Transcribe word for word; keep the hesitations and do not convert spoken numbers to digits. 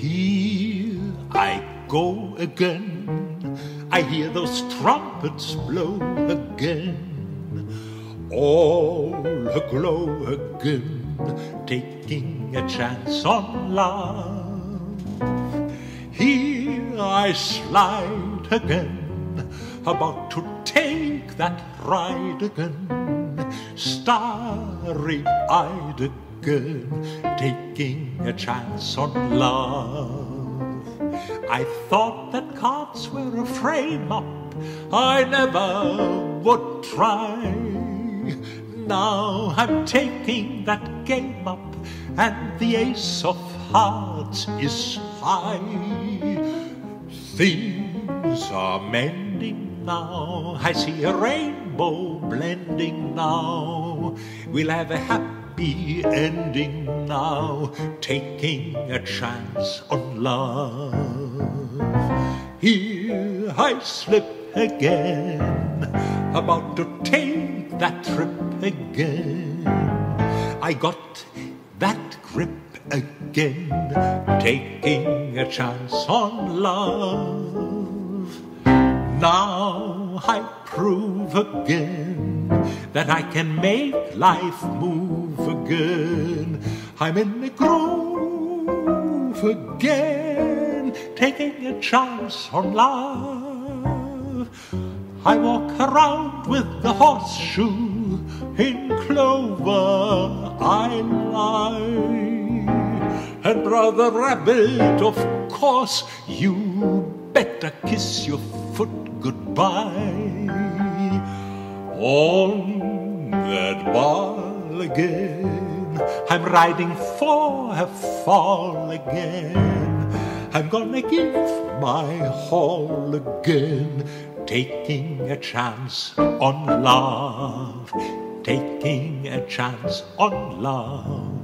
Here I go again, I hear those trumpets blow again, all aglow again, taking a chance on love. Here I slide again, about to take that ride again, starry-eyed again, taking a chance on love. I thought that cards were a frame-up I never would try. Now I'm taking that game up, and the ace of hearts is high. Things are mending now, I see a rainbow blending now. We'll have a happy ending now, taking a chance on love. Here I slip again, about to take that trip again. I got that grip again, taking a chance on love. Now I prove again that I can make life move again. I'm in the groove again, taking a chance on love. I walk around with the horseshoe in clover I lie. And Brother Rabbit, of course, you better kiss your foot goodbye. On that ball again, I'm riding for a fall again. I'm gonna give my all again, taking a chance on love, taking a chance on love.